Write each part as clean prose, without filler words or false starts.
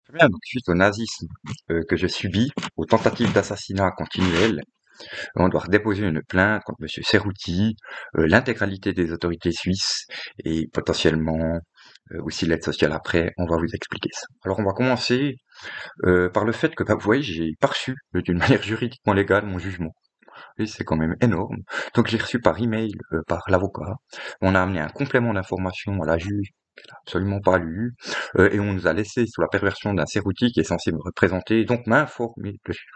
Très bien, donc suite au nazisme que je subis, aux tentatives d'assassinat continuelles, on doit déposer une plainte contre Monsieur Cerruti, l'intégralité des autorités suisses et potentiellement aussi l'aide sociale après. On va vous expliquer ça. Alors on va commencer par le fait que, vous voyez, j'ai pas reçu d'une manière juridiquement légale mon jugement. Et c'est quand même énorme. Donc j'ai reçu par email, par l'avocat. On a amené un complément d'information à la juge qu'elle a absolument pas lu, et on nous a laissé sous la perversion d'un Cerruti qui est censé me représenter, donc m'informer de ce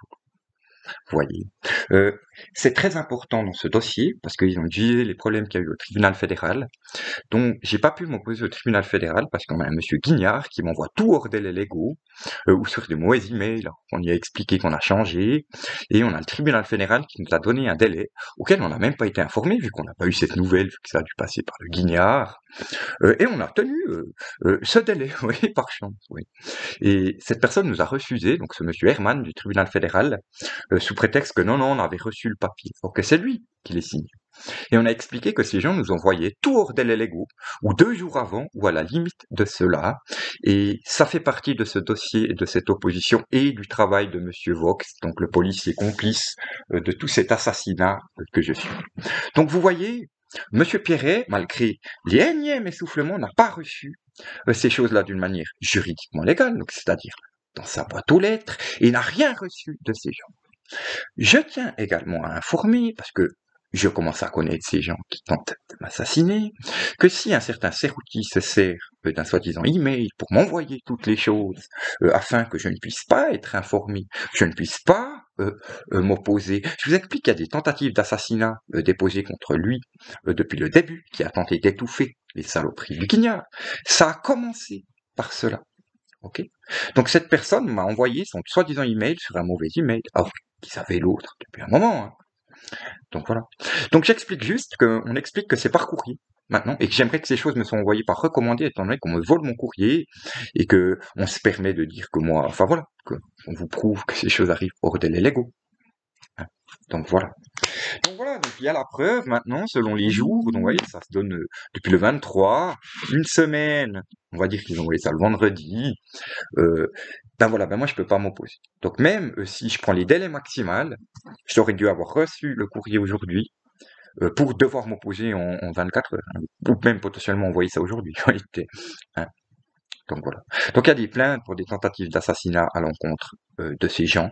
vous voyez. Euh, c'est très important dans ce dossier parce qu'ils ont dit les problèmes qu'il y a eu au tribunal fédéral. Donc, j'ai pas pu m'opposer au tribunal fédéral parce qu'on a un monsieur Guignard qui m'envoie tout hors délai légaux, ou sur des mauvais emails. On y a expliqué qu'on a changé. Et on a le tribunal fédéral qui nous a donné un délai auquel on n'a même pas été informé vu qu'on n'a pas eu cette nouvelle, vu que ça a dû passer par le Guignard. Et on a tenu ce délai, oui, par chance, oui. Et cette personne nous a refusé, donc ce monsieur Herman du tribunal fédéral, sous prétexte que non, non, on avait reçu le papier. Or que c'est lui qui les signe. Et on a expliqué que ces gens nous envoyaient tout hors délai légaux, ou 2 jours avant, ou à la limite de cela. Et ça fait partie de ce dossier, de cette opposition, et du travail de Monsieur Vox, donc le policier complice de tout cet assassinat que je suis. Donc vous voyez, Monsieur Pierret, malgré les énièmes essoufflements, n'a pas reçu ces choses-là d'une manière juridiquement légale, donc c'est-à-dire dans sa boîte aux lettres, et n'a rien reçu de ces gens. Je tiens également à informer, parce que je commence à connaître ces gens qui tentent de m'assassiner, que si un certain Cerruti se sert d'un soi-disant email pour m'envoyer toutes les choses, afin que je ne puisse pas être informé, je ne puisse pas m'opposer. Je vous explique qu'il y a des tentatives d'assassinat déposées contre lui depuis le début, qui a tenté d'étouffer les saloperies du Guignard. Ça a commencé par cela. Ok. Donc cette personne m'a envoyé son soi-disant email sur un mauvais email, alors qu'il savait l'autre depuis un moment. Hein. Donc voilà. Donc j'explique juste qu'on explique que c'est par courrier maintenant, et que j'aimerais que ces choses me soient envoyées par recommandé, étant donné qu'on me vole mon courrier, et que on se permet de dire que moi, enfin voilà, qu'on vous prouve que ces choses arrivent hors délai légaux. Hein. Donc voilà. Donc voilà, donc il y a la preuve maintenant, selon les jours, donc vous voyez, ça se donne depuis le 23, une semaine, on va dire qu'ils ont envoyé ça le vendredi, ben voilà, ben moi je peux pas m'opposer. Donc même si je prends les délais maximales, j'aurais dû avoir reçu le courrier aujourd'hui pour devoir m'opposer en 24 heures, hein, ou même potentiellement envoyer ça aujourd'hui. Hein. Donc voilà. Donc il y a des plaintes pour des tentatives d'assassinat à l'encontre de ces gens.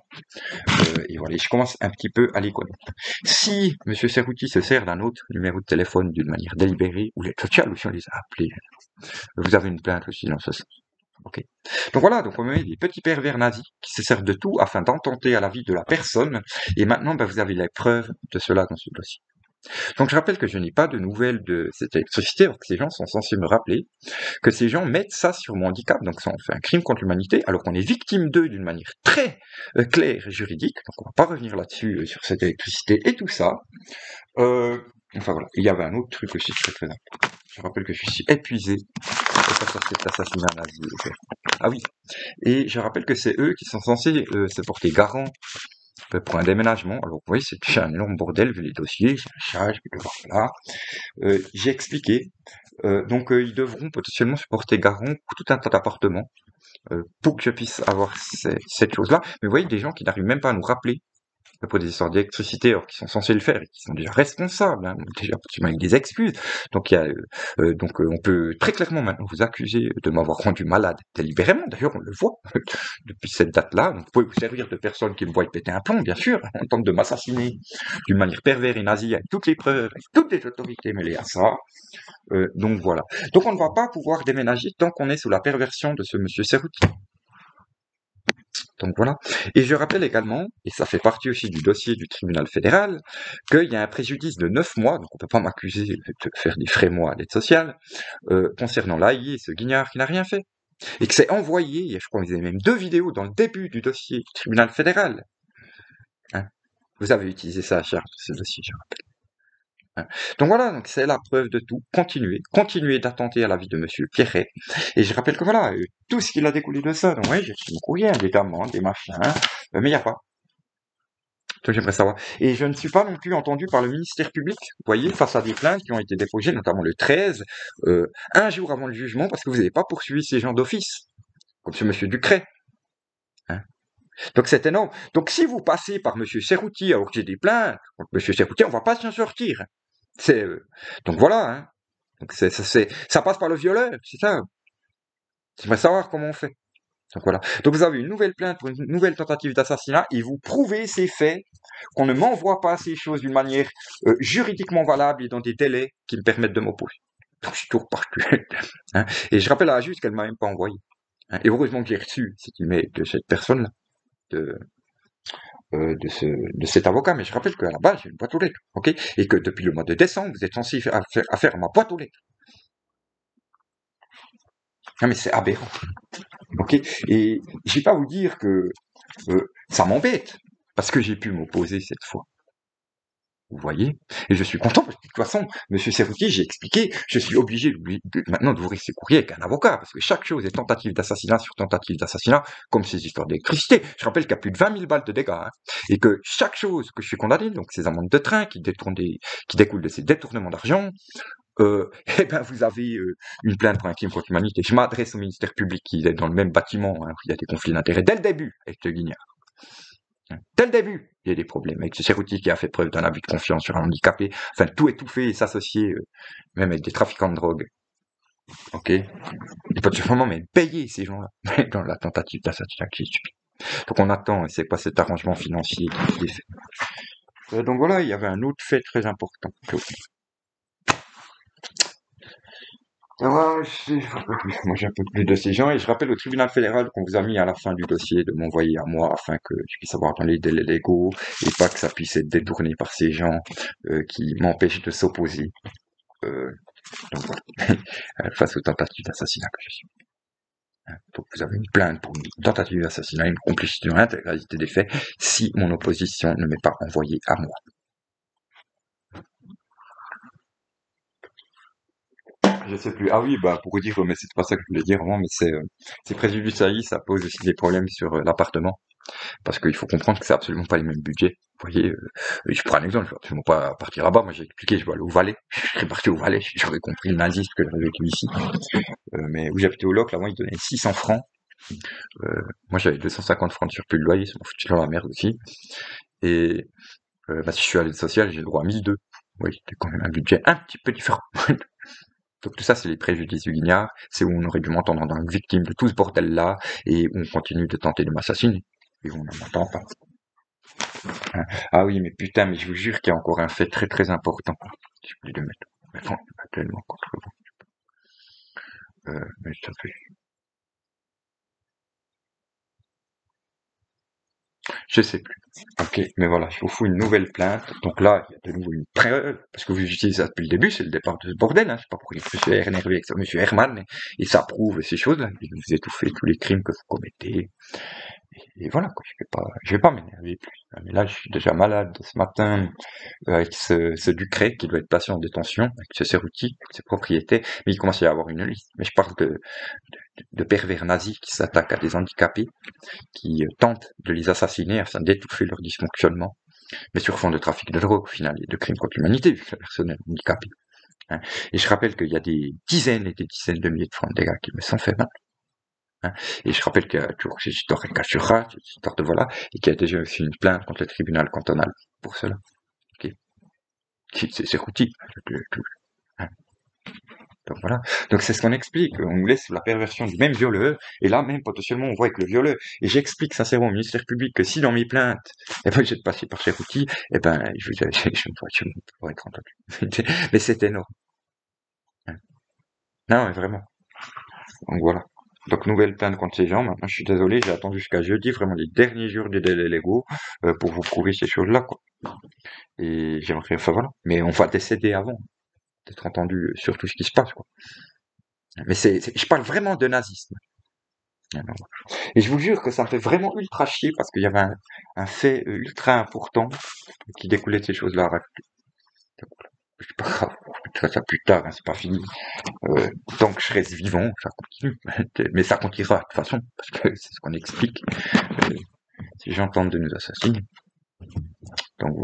Et voilà, je commence un petit peu à les connaître. Si Monsieur Cerruti se sert d'un autre numéro de téléphone d'une manière délibérée, ou les sociales aussi on les a appelés, vous avez une plainte aussi dans ce sens. Ok. Donc voilà, donc on met des petits pervers nazis qui se servent de tout afin d'ententer à la vie de la personne. Et maintenant, ben, vous avez les preuves de cela dans ce dossier. Donc je rappelle que je n'ai pas de nouvelles de cette électricité, alors que ces gens sont censés me rappeler que ces gens mettent ça sur mon handicap, donc ça en fait un crime contre l'humanité, alors qu'on est victime d'eux d'une manière très claire et juridique. Donc on va pas revenir là-dessus sur cette électricité et tout ça. Enfin voilà, il y avait un autre truc aussi très important. Je rappelle que je suis épuisé face à cet assassinat nazi. Ah oui, et je rappelle que c'est eux qui sont censés se porter garant pour un déménagement. Alors oui, c'est déjà un énorme bordel vu les dossiers, j'ai un chat, je vais devoir là. J'ai expliqué. Donc ils devront potentiellement se porter garant pour tout un tas d'appartements pour que je puisse avoir cette chose-là. Mais vous voyez, des gens qui n'arrivent même pas à nous rappeler pour des histoires d'électricité, alors qu'ils sont censés le faire et qui sont déjà responsables, hein, déjà avec des excuses. Donc on peut très clairement maintenant vous accuser de m'avoir rendu malade délibérément. D'ailleurs, on le voit depuis cette date-là. Donc vous pouvez vous servir de personnes qui me voient péter un plomb, bien sûr. On tente de m'assassiner d'une manière perverse et nazie avec toutes les preuves, avec toutes les autorités mêlées à ça. Donc voilà. Donc on ne va pas pouvoir déménager tant qu'on est sous la perversion de ce monsieur Cerruti. Donc voilà. Et je rappelle également, et ça fait partie aussi du dossier du tribunal fédéral, qu'il y a un préjudice de 9 mois, donc on peut pas m'accuser de faire des frais mois à l'aide sociale, concernant l'AI et ce Guignard qui n'a rien fait. Et que c'est envoyé, et je crois qu'il y a même 2 vidéos dans le début du dossier du tribunal fédéral. Hein. Vous avez utilisé ça à charge de ce dossier, je rappelle. Hein. Donc voilà, donc c'est la preuve de tout. Continuez d'attenter à la vie de Monsieur Pierret. Et je rappelle que voilà, tout ce qu'il a découlé de ça, donc oui, j'ai reçu mon courrier, des amendes, des machins, mais il n'y a pas. Donc j'aimerais savoir. Et je ne suis pas non plus entendu par le ministère public, vous voyez, face à des plaintes qui ont été déposées, notamment le 13, un jour avant le jugement, parce que vous n'avez pas poursuivi ces gens d'office, comme ce monsieur Ducret. Donc c'est énorme. Donc si vous passez par monsieur Serrouti alors que j'ai des plaintes contre monsieur Serrouti, on va pas s'en sortir. C'est donc voilà, hein. Donc ça passe par le violeur, c'est ça. J'aimerais savoir comment on fait. Donc voilà. Donc vous avez une nouvelle plainte pour une nouvelle tentative d'assassinat et vous prouvez ces faits, qu'on ne m'envoie pas ces choses d'une manière juridiquement valable et dans des délais qui me permettent de m'opposer. Donc je suis tout reparti. Hein. Et je rappelle à la juge qu'elle m'a même pas envoyé. Hein. Et heureusement que j'ai reçu cet email de cette personne-là, de, de cet avocat. Mais je rappelle qu'à la base, j'ai une boîte aux lettres. Ok. Et que depuis le mois de décembre, vous êtes censé faire affaire à ma boîte aux lettres. Ah, mais c'est aberrant. Ok. Et je vais pas vous dire que ça m'embête, parce que j'ai pu m'opposer cette fois. Vous voyez? Et je suis content, parce que de toute façon, monsieur Serrouti, j'ai expliqué, je suis obligé maintenant d'ouvrir ces courriers avec un avocat, parce que chaque chose est tentative d'assassinat sur tentative d'assassinat, comme ces histoires d'électricité. Je rappelle qu'il y a plus de 20 000 balles de dégâts, hein, et que chaque chose que je suis condamné, donc ces amendes de train qui découlent de ces détournements d'argent, eh ben vous avez une plainte pour un crime contre l'humanité. Je m'adresse au ministère public qui est dans le même bâtiment, hein, où il y a des conflits d'intérêts dès le début avec le Guignard. Dès le début, il y a des problèmes avec ce Serrouti qui a fait preuve d'un abus de confiance sur un handicapé, enfin tout étouffer et s'associer, même avec des trafiquants de drogue. Ok. Il peut sûrement même payer ces gens-là dans la tentative d'assassinat qui est stupide. Donc on attend, et c'est pas cet arrangement financier qui est fait. Donc voilà, il y avait un autre fait très important. Moi, j'ai un peu plus de ces gens et je rappelle au tribunal fédéral qu'on vous a mis à la fin du dossier de m'envoyer à moi afin que je puisse avoir dans les délais légaux et pas que ça puisse être détourné par ces gens qui m'empêchent de s'opposer. Donc voilà, face aux tentatives d'assassinat que je suis. Donc vous avez une plainte pour une tentative d'assassinat, une complicité dans l'intégralité des faits si mon opposition ne m'est pas envoyée à moi. Je sais plus. Ah oui, bah pour vous dire, mais c'est pas ça que je voulais dire vraiment, mais c'est préjudiciable, ça pose aussi des problèmes sur l'appartement. Parce qu'il faut comprendre que c'est absolument pas les mêmes budgets. Vous voyez, je prends un exemple, je vais absolument pas partir là-bas. Moi, j'ai expliqué, je vais aller au Valais. Je serais parti au Valais, j'aurais compris le nazisme que j'avais vécu ici. Mais où j'habitais au Loc, là-bas, ils donnaient 600 francs. Moi, j'avais 250 francs de surplus de loyer, ça m'a foutu dans la merde aussi. Et bah, si je suis à l'aide sociale, j'ai le droit à 1002. Oui, c'était quand même un budget un petit peu différent. Donc tout ça, c'est les préjudices du Guignard. C'est où on aurait dû m'entendre en tant que victime de tout ce bordel-là, et où on continue de tenter de m'assassiner. Et on n'en m'entend pas. Ah oui, mais putain, mais je vous jure qu'il y a encore un fait très très important. J'ai oublié de mettre. Mais non, pas tellement contre vous. Mais ça fait. Je sais plus. Ok, mais voilà, je vous fous une nouvelle plainte. Donc là, il y a de nouveau une preuve, parce que vous utilisez ça depuis le début, c'est le départ de ce bordel, hein. Je sais pas pourquoi je me suis énervé avec ça, monsieur Herman, et ça prouve ces choses-là. Vous étouffez tous les crimes que vous commettez. Et voilà, quoi, je vais pas m'énerver plus. Mais là, je suis déjà malade ce matin avec ce Ducret qui doit être placé en détention, avec ce Serrouti, avec ses propriétés, mais il commence à y avoir une liste. Mais je parle de pervers nazis qui s'attaquent à des handicapés, qui tentent de les assassiner afin d'étouffer leur dysfonctionnement, mais sur fond de trafic de drogue au final, et de crimes contre l'humanité, vu que la personne est handicapée. Hein. Et je rappelle qu'il y a des dizaines et des dizaines de milliers de francs de dégâts qui me sont faits. Hein. Et je rappelle qu'il y a toujours ces histoires Kachura, ces histoires de voilà, et qu'il y a déjà aussi une plainte contre le tribunal cantonal pour cela. Okay. C'est routine. Hein. Donc voilà. Donc c'est ce qu'on explique. On nous laisse la perversion du même violeur, et là même potentiellement on voit que le violeur. Et j'explique sincèrement au ministère public que si dans mes plaintes, eh ben j'ai passé par ces outils, eh ben je ne pourrais être entendu. Mais c'est énorme. Hein. Non, mais vraiment. Donc voilà. Donc nouvelle plainte contre ces gens. Maintenant, je suis désolé, j'ai attendu jusqu'à jeudi, vraiment les derniers jours des délais légaux, pour vous prouver ces choses-là, quoi. Et j'aimerais, enfin voilà. Mais on va décéder avant d'être entendu sur tout ce qui se passe, quoi. Mais je parle vraiment de nazisme. Et je vous jure que ça me fait vraiment ultra chier parce qu'il y avait un fait ultra important qui découlait de ces choses-là à rajouter. C'est pas grave, je ferai ça plus tard, hein, c'est pas fini. Tant que je reste vivant, ça continue. Mais ça continuera de toute façon, parce que c'est ce qu'on explique. Si j'entends de nous assassiner. Donc voilà.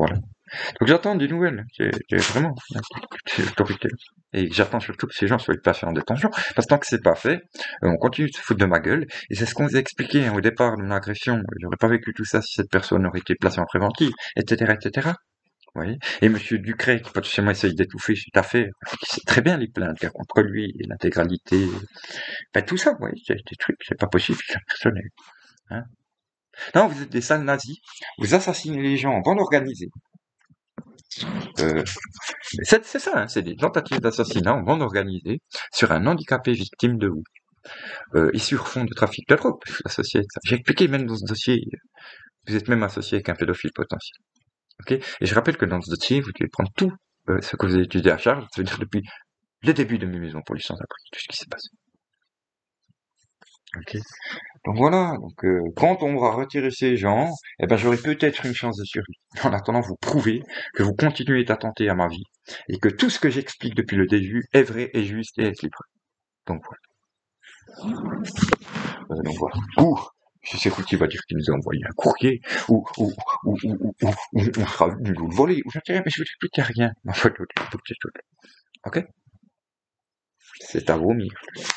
Donc j'attends des nouvelles, c'est vraiment ces autorités. Et j'attends surtout que ces gens soient placés en détention, parce que tant que c'est pas fait, on continue de se foutre de ma gueule, et c'est ce qu'on vous a expliqué hein, au départ de mon agression. J'aurais pas vécu tout ça si cette personne aurait été placée en préventive, etc., etc. Vous voyez. Et monsieur Ducret, qui potentiellement essaye d'étouffer cette affaire, qui sait très bien les plaintes qu'il y a contre lui, et l'intégralité, ben tout ça, vous voyez, c'est des trucs, c'est pas possible, c'est impersonnel. Hein. Non, vous êtes des sales nazis, vous assassinez les gens en bande organisée. C'est ça, hein, c'est des tentatives d'assassinat en bande organisée sur un handicapé victime de vous. Et sur fond de trafic de drogue, associé avec ça. J'ai expliqué même dans ce dossier, vous êtes même associé avec un pédophile potentiel. Ok. Et je rappelle que dans ce dossier, vous devez prendre tout ce que vous avez étudié à charge, ça veut dire depuis le début de mes maisons pour les sans-abri, tout ce qui s'est passé. Ok. Donc voilà, donc quand on aura retiré ces gens, eh ben j'aurai peut-être une chance de survie. En attendant, vous prouvez que vous continuez d'attenter à ma vie et que tout ce que j'explique depuis le début est vrai et juste et équilibré. Donc voilà. Ou M. Serruti va dire qu'il nous a envoyé un courrier, ou on sera venu nous le voler, ou j'en sais rien, mais je vous explique rien. En fait, ok? C'est à vomir.